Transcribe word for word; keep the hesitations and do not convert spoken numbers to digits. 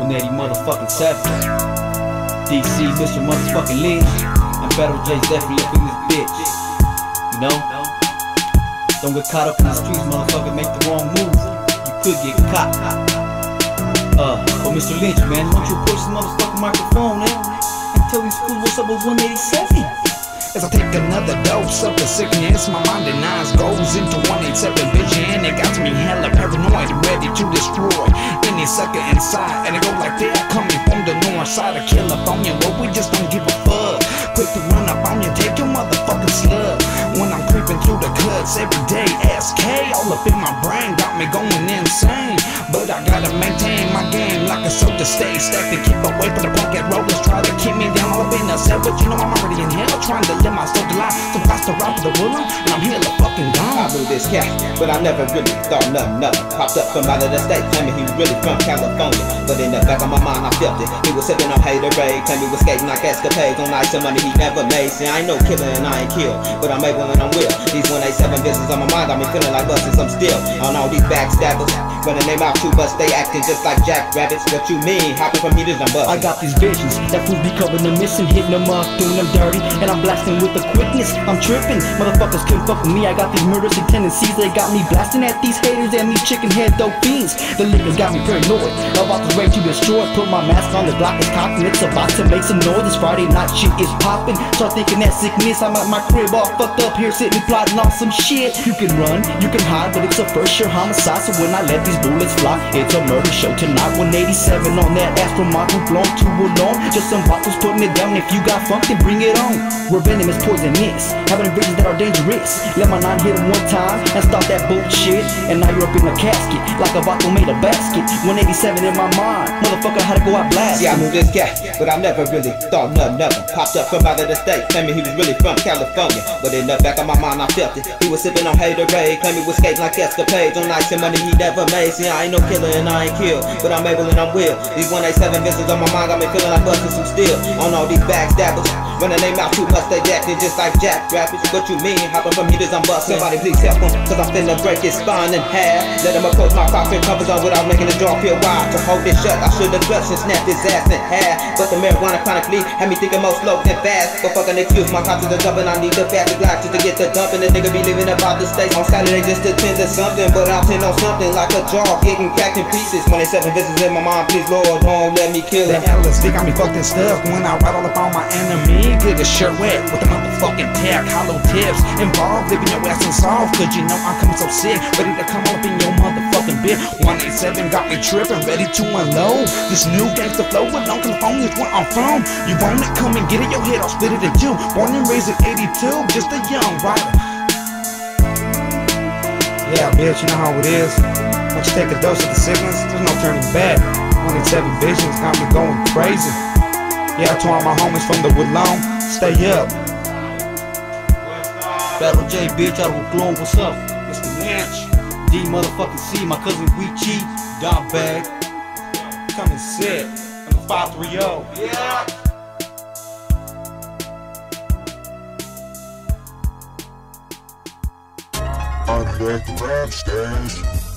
one eighty motherfucking seven. D C, Mister Motherfucking Lynch, and Battle J's definitely up in this bitch. You know? Don't get caught up in the streets, motherfucker, make the wrong move. You could get caught. Uh, but Mister Lynch, man, why don't you approach the motherfucking microphone, eh? And tell these fools what's up with one eighty-seven. As I take another dose of the sickness, my mind denies goes into one eighty-seven vision. It got me hella paranoid, ready to destroy any sucker inside. And it go like that, coming from the north side of California, where we just don't give a fuck. Quick to run up on you, take your motherfucking slug. When I'm creeping through the cuts every day, S K all up in my brain, got me going insane. But I gotta maintain my game like a soldier, stay stacked to keep away from the punk ass rollers. Try to keep me down all up in the cell, but you know I'm already in hell, trying to live my soul to life. So fast to rock the ruler, and I'm here to fucking gone. I knew this cat, but I never really thought nothing of it. Popped up from out of the state, claiming he was really from California. But in the back of my mind I felt it. He was sipping on haterade, claiming he was skating like escapades on ice and money he never made. See, I ain't no killer and I ain't killed, but I'm able and I'm real. These one eighty-seven business on my mind got me feeling like busting some steel. On all these backstabbers, running their mouth too much, they acting just like jackrabbits. What you mean? Hopping from heaters and busting. I got these visions that fools be covering them missing, hitting them up, doing them dirty, and I'm blasting with the quickness. I'm tripping, motherfuckers couldn't fuck with me. I got these murderous tendencies, they got me blasting at these haters and these chicken head dope fiends. The liquor's got me paranoid, about to ready to destroy. Put my mask on, the block is cocked and it's about to make some noise. This Friday night shit is popping, start thinking that sickness. I'm at my crib all fucked up here, sitting plotting on some shit. You can run, you can hide, but it's a first sure homicide. So when I let these bullets fly, it's a murder show tonight. One eighty-seven on that ass from my group, blown too alone. Just some bottles putting it down. If you got funk, then bring it on. We're venomous, poisonous, having visions that are dangerous. Let my nine hit him one time and stop that bullshit. And now you're up in a casket, like a bottle made of basket. one eighty-seven in my mind, motherfucker, how to go out blast. See, I knew this cat, but I never really thought nothing of him. Popped up from out of the state, claiming he was really from California. But in the back of my mind I felt it. He was sipping on haterade, claiming he was skating like escapades on ice and money he never made. See, I ain't no killer and I ain't killed, but I'm able and I'm will. These one eighty-seven visits on my mind got me feeling like busting some steel. On all these backstabbers, running their mouth too much, they acting just like jackrabbits. What you mean? Hopping from heaters, I'm busting. Somebody please help him, cause I'm finna break his spine in half. Let him approach my cockpit covers on without making the door feel wide. To hold it shut, I should've clutched and snapped his ass in half. But the marijuana chronically had me thinking more slow than fast. But fucking excuse, my cops are jumping, I need the faster glide just to get the dumping. The nigga be leaving about the state on Saturday just to tend to something. But I'll tend on something like a jaw getting cracked in pieces. one eighty-seven visits in my mind, please Lord, don't let me kill it. The L S D got me fucked and stuff when I rattle up on my enemy. Get a shirt wet with the motherfucking tech, hollow tips involved, leaving your ass unsolved. Cause you know I'm coming so sick, ready to come up in your motherfucking bit. one eighty-seven got me tripping, ready to unload this new gangster flow with Long California is where I'm from. You want it, come and get it, your head I'll split it in two. Born and raised in eighty-two, just a young rider. Yeah, bitch, you know how it is. Once you take a dose of the sickness, there's no turning back. one eighty-seven visions got me going crazy. Yeah, to all my homies from the Woodlawn, stay up. Battle J, bitch, out of Woodlawn, what's up? Mister Lynch, D motherfucking C, my cousin Weechi, Dog Bag, Come and sit on the five three oh. yeah. I'm back to rap stage.